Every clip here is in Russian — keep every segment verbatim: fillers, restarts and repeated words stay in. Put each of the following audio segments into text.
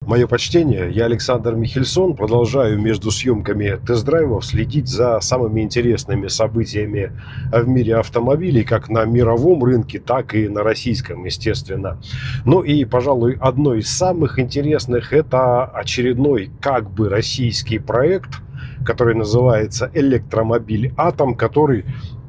Мое почтение, я Александр Михельсон, продолжаю между съемками тест-драйвов следить за самыми интересными событиями в мире автомобилей, как на мировом рынке, так и на российском, естественно. Ну и, пожалуй, одно из самых интересных – это очередной как бы российский проект, который называется «Электромобиль Атом», который,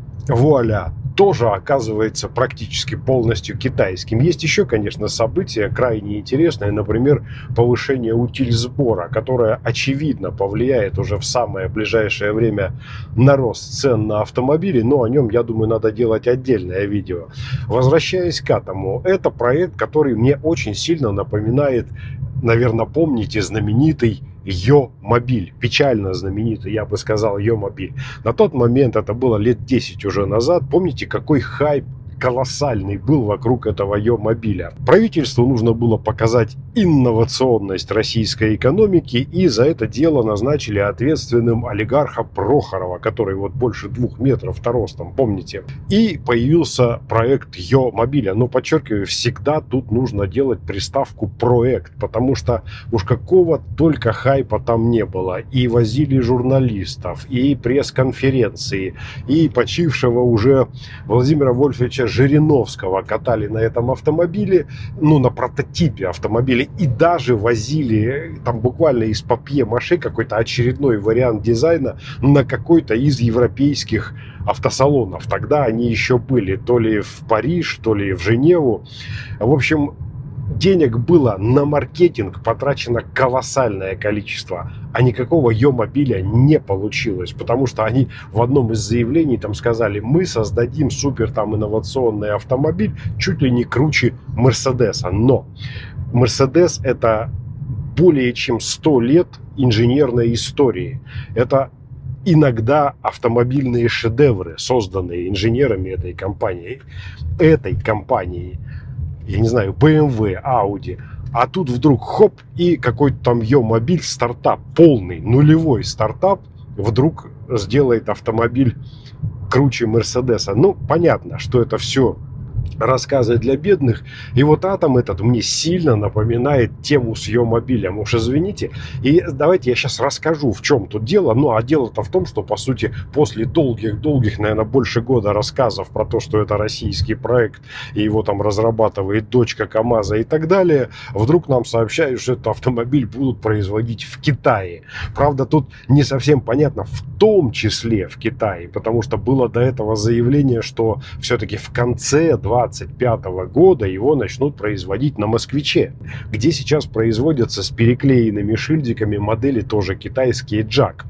вуаля, тоже оказывается практически полностью китайским. Есть еще, конечно, события крайне интересные, например, повышение утильсбора, которое, очевидно, повлияет уже в самое ближайшее время на рост цен на автомобили, но о нем, я думаю, надо делать отдельное видео. Возвращаясь к Атому, это проект, который мне очень сильно напоминает, наверное, помните, знаменитый Йо-мобиль, печально знаменитый, я бы сказал, Йо-мобиль. На тот момент, это было лет десять уже назад, помните, какой хайп колоссальный был вокруг этого Йо-мобиля. Правительству нужно было показать инновационность российской экономики, и за это дело назначили ответственным олигарха Прохорова, который вот больше двух метров-то ростом, помните. И появился проект Йо-мобиля. Но, подчеркиваю, всегда тут нужно делать приставку «проект», потому что уж какого только хайпа там не было. И возили журналистов, и пресс-конференции, и почившего уже Владимира Вольфовича Жириновского катали на этом автомобиле, ну, на прототипе автомобиля, и даже возили там буквально из папье-маше какой-то очередной вариант дизайна на какой-то из европейских автосалонов. Тогда они еще были то ли в Париж, то ли в Женеву. В общем, денег было на маркетинг потрачено колоссальное количество, а никакого Йо-мобиля не получилось, потому что они в одном из заявлений там сказали: мы создадим супер там инновационный автомобиль, чуть ли не круче Мерседеса. Но Мерседес — это более чем сто лет инженерной истории. Это иногда автомобильные шедевры, созданные инженерами этой компании, этой компании. Я не знаю, бэ эм вэ, Audi, а тут вдруг хоп, и какой-то там Йо-мобиль, стартап, полный, нулевой стартап, вдруг сделает автомобиль круче Мерседеса. Ну, понятно, что это все рассказы для бедных. И вот Атом этот мне сильно напоминает тему с Йо-мобилем. Уж извините. И давайте я сейчас расскажу, в чем тут дело. Ну, а дело-то в том, что, по сути, после долгих-долгих, наверное, больше года рассказов про то, что это российский проект, и его там разрабатывает дочка КамАЗа и так далее, вдруг нам сообщают, что этот автомобиль будут производить в Китае. Правда, тут не совсем понятно, в том числе в Китае, потому что было до этого заявление, что все-таки в конце двадцать пятого года его начнут производить на Москвиче, где сейчас производятся с переклеенными шильдиками модели тоже китайские Джак.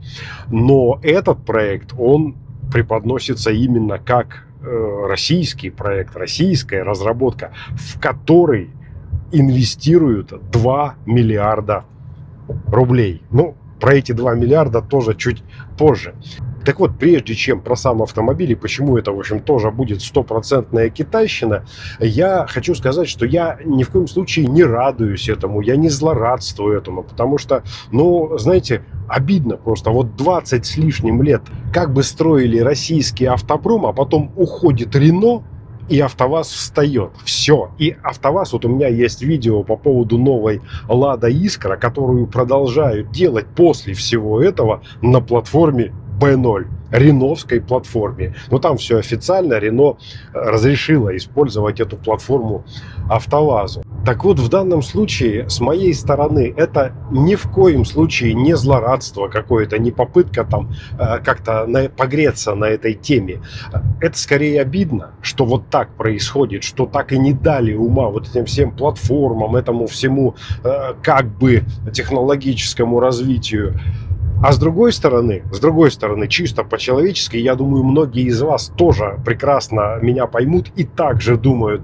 Но этот проект, он преподносится именно как э, российский проект, российская разработка, в который инвестируют два миллиарда рублей. Ну, про эти два миллиарда тоже чуть позже. Так вот, прежде чем про сам автомобиль и почему это, в общем, тоже будет стопроцентная китайщина, я хочу сказать, что я ни в коем случае не радуюсь этому, я не злорадствую этому, потому что, ну, знаете, обидно просто. Вот двадцать с лишним лет как бы строили российский автопром, а потом уходит Рено, и АвтоВАЗ встает. Все. И АвтоВАЗ, вот у меня есть видео по поводу новой Лада Искра, которую продолжают делать после всего этого на платформе бэ ноль, реновской платформе. Но там все официально, Рено разрешила использовать эту платформу АвтоВАЗу. Так вот, в данном случае, с моей стороны, это ни в коем случае не злорадство какое-то, не попытка там э, как-то на, погреться на этой теме. Это скорее обидно, что вот так происходит, что так и не дали ума вот этим всем платформам, этому всему э, как бы технологическому развитию. А с другой стороны, с другой стороны, чисто по-человечески, я думаю, многие из вас тоже прекрасно меня поймут и также думают: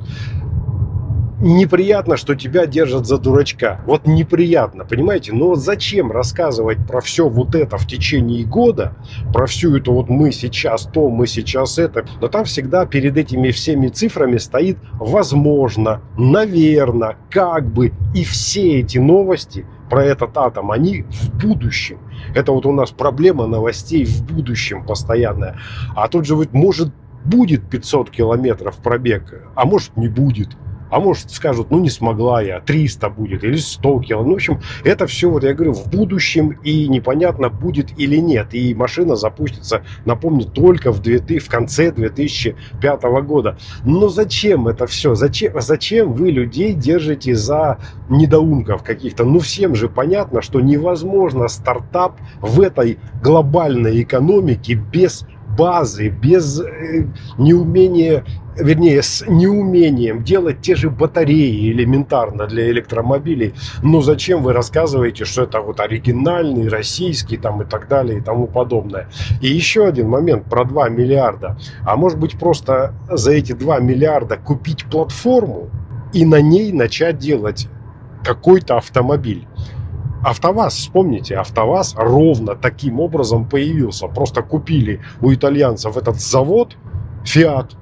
неприятно, что тебя держат за дурачка. Вот неприятно, понимаете? Но вот зачем рассказывать про все вот это в течение года, про всю эту вот мы сейчас то, мы сейчас это. Но там всегда перед этими всеми цифрами стоит возможно, наверное, как бы. И все эти новости про этот атом, они в будущем. Это вот у нас проблема новостей в будущем постоянная. А тут же вот может будет пятьсот километров пробег, а может не будет. А может, скажут, ну не смогла я, триста будет или сто километров. Ну, в общем, это все, вот я говорю, в будущем, и непонятно, будет или нет. И машина запустится, напомню, только в, две тысячи, в конце две тысячи пятого года. Но зачем это все? Зачем, зачем вы людей держите за недоумков каких-то? Ну, всем же понятно, что невозможно стартап в этой глобальной экономике без базы, без э, неумения, вернее, с неумением делать те же батареи элементарно для электромобилей. Но зачем вы рассказываете, что это вот оригинальный, российский там и так далее и тому подобное? И еще один момент про два миллиарда. А может быть, просто за эти два миллиарда купить платформу и на ней начать делать какой-то автомобиль? АвтоВАЗ, вспомните, АвтоВАЗ ровно таким образом появился. Просто купили у итальянцев этот завод Фиат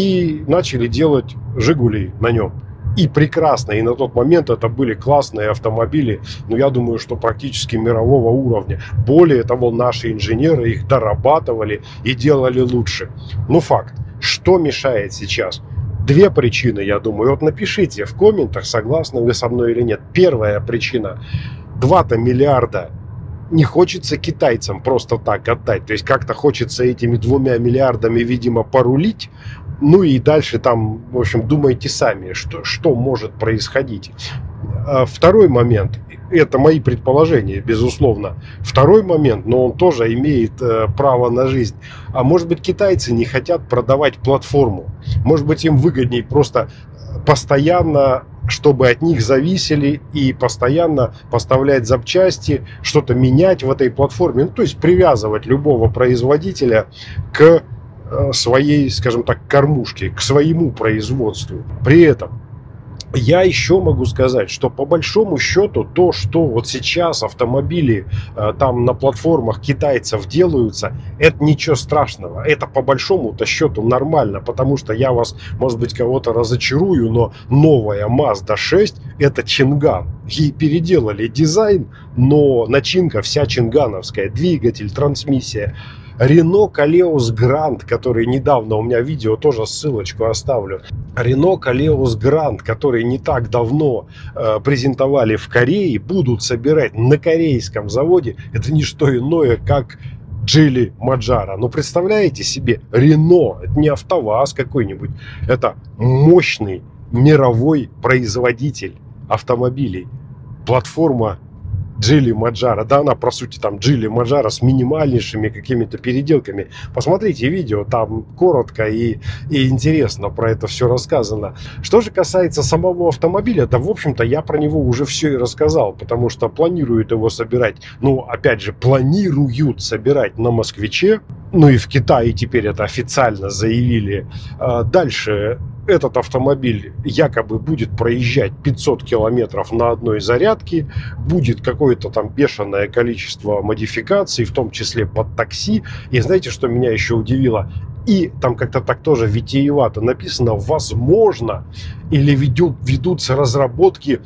и начали делать Жигули на нем. И прекрасно, и на тот момент это были классные автомобили, но я думаю, что практически мирового уровня. Более того, наши инженеры их дорабатывали и делали лучше. Ну, факт. Что мешает сейчас? Две причины, я думаю. Вот напишите в комментах, согласны вы со мной или нет. Первая причина. два-то миллиарда не хочется китайцам просто так отдать. То есть как-то хочется этими двумя миллиардами, видимо, порулить. Ну и дальше там, в общем, думайте сами, что, что может происходить. Второй момент. Это мои предположения, безусловно. Второй момент, но он тоже имеет э, право на жизнь. А может быть, китайцы не хотят продавать платформу. Может быть, им выгоднее просто постоянно, чтобы от них зависели, и постоянно поставлять запчасти, что-то менять в этой платформе. Ну, то есть привязывать любого производителя к э, своей, скажем так, кормушке, к своему производству. При этом я еще могу сказать, что по большому счету то, что вот сейчас автомобили э, там на платформах китайцев делаются, это ничего страшного. Это по большому-то счету нормально, потому что я вас, может быть, кого-то разочарую, но новая Mazda шесть это Чинган. Ей переделали дизайн, но начинка вся чингановская, двигатель, трансмиссия. Renault Koleos Grand, который недавно, у меня видео, тоже ссылочку оставлю. Renault Koleos Grand, который не так давно э, презентовали в Корее, будут собирать на корейском заводе. Это не что иное, как Geely Majara. Ну, представляете себе, Renault, это не АвтоВАЗ какой-нибудь, это мощный мировой производитель автомобилей. Платформа Geely Majara, да, она, по сути, там Geely Majara с минимальнейшими какими-то переделками. Посмотрите видео, там коротко и, и интересно про это все рассказано. Что же касается самого автомобиля, да, в общем-то, я про него уже все и рассказал, потому что планируют его собирать, ну, опять же, планируют собирать на Москвиче, ну и в Китае теперь это официально заявили. Дальше этот автомобиль якобы будет проезжать пятьсот километров на одной зарядке, будет какое-то там бешеное количество модификаций, в том числе под такси. И знаете, что меня еще удивило? И там как-то так тоже витиевато написано, возможно, или ведут, ведутся разработки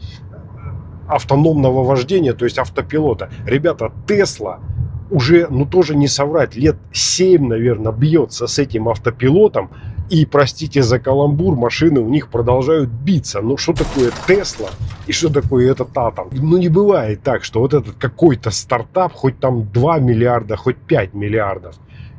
автономного вождения, то есть автопилота. Ребята, Tesla уже, ну тоже не соврать, лет семь, наверное, бьется с этим автопилотом. И, простите за каламбур, машины у них продолжают биться. Ну, что такое Tesla и что такое этот атом? Ну, не бывает так, что вот этот какой-то стартап, хоть там два миллиарда, хоть пять миллиардов,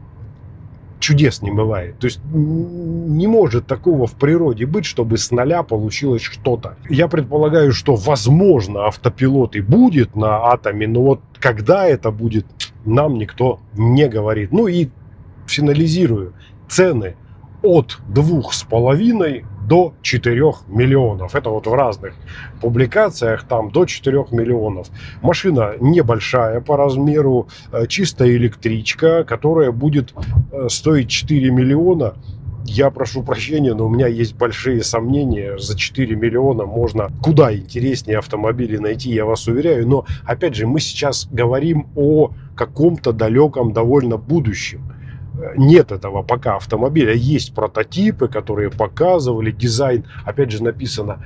чудес не бывает. То есть не может такого в природе быть, чтобы с нуля получилось что-то. Я предполагаю, что, возможно, автопилот и будет на атоме, но вот когда это будет, нам никто не говорит. Ну и финализирую. Цены от двух с половиной до четырёх миллионов. Это вот в разных публикациях, там до четырёх миллионов. Машина небольшая по размеру, чистая электричка, которая будет стоить четыре миллиона. Я прошу прощения, но у меня есть большие сомнения. За четыре миллиона можно куда интереснее автомобили найти, я вас уверяю. Но, опять же, мы сейчас говорим о каком-то далеком довольно будущем. Нет этого пока автомобиля. Есть прототипы, которые показывали дизайн. Опять же написано,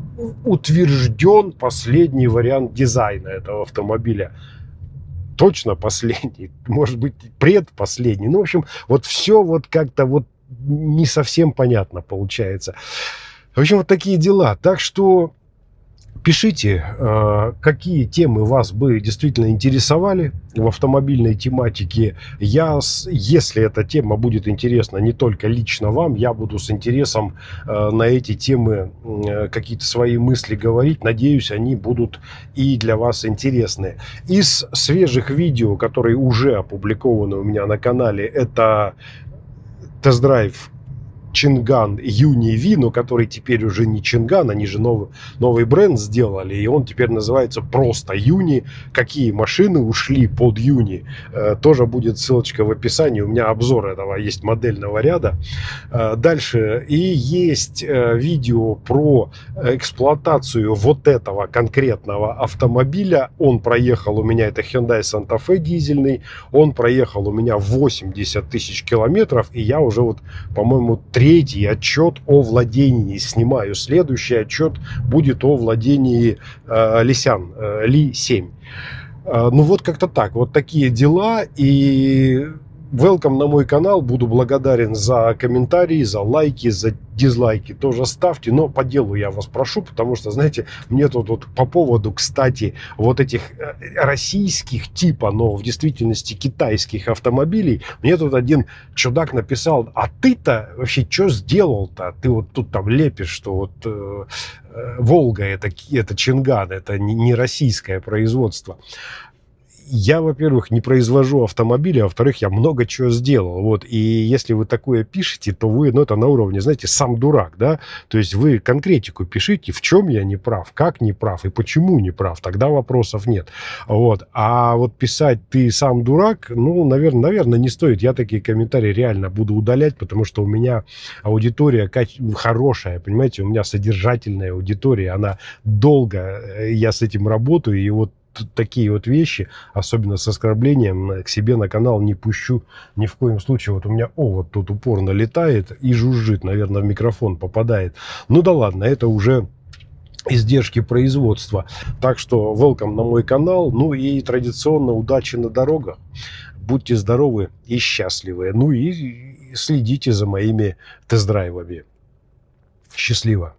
утвержден последний вариант дизайна этого автомобиля. Точно последний, может быть, предпоследний. Ну, в общем, вот все вот как-то вот не совсем понятно получается. В общем, вот такие дела. Так что пишите, какие темы вас бы действительно интересовали в автомобильной тематике. Я, если эта тема будет интересна не только лично вам, я буду с интересом на эти темы какие-то свои мысли говорить. Надеюсь, они будут и для вас интересны. Из свежих видео, которые уже опубликованы у меня на канале, это тест-драйв Чинган Юни Ви, но который теперь уже не Чинган, они же новый, новый бренд сделали, и он теперь называется просто Юни. Какие машины ушли под Юни, э, тоже будет ссылочка в описании. У меня обзор этого есть, модельного ряда. Э, дальше, и есть э, видео про эксплуатацию вот этого конкретного автомобиля. Он проехал у меня, это Hyundai Santa Fe дизельный, он проехал у меня восемьдесят тысяч километров, и я уже вот, по-моему, третий отчет о владении снимаю. Следующий отчет будет о владении э, Лисян, э, Ли семь. Э, ну вот как-то так. Вот такие дела. И welcome на мой канал. Буду благодарен за комментарии, за лайки, за дизлайки. Тоже ставьте. Но по делу я вас прошу, потому что, знаете, мне тут вот по поводу, кстати, вот этих российских типа, но в действительности китайских автомобилей, мне тут один чудак написал: а ты-то вообще что сделал-то? Ты вот тут там лепишь, что вот э, Волга это, это Чинган, это не, не российское производство. Я, во-первых, не произвожу автомобили, а во-вторых, я много чего сделал. Вот. И если вы такое пишете, то вы, ну, это на уровне, знаете, сам дурак, да? То есть вы конкретику пишите, в чем я не прав, как не прав и почему не прав. Тогда вопросов нет. Вот. А вот писать «ты сам дурак», ну, наверное, наверное, не стоит. Я такие комментарии реально буду удалять, потому что у меня аудитория хорошая, понимаете? У меня содержательная аудитория, она долго, я с этим работаю, и вот такие вот вещи, особенно с оскорблением, к себе на канал не пущу ни в коем случае. Вот у меня овод тут упорно летает и жужжит, наверное, в микрофон попадает. Ну да ладно, это уже издержки производства. Так что welcome на мой канал. Ну и традиционно удачи на дорогах. Будьте здоровы и счастливы. Ну и следите за моими тест-драйвами. Счастливо.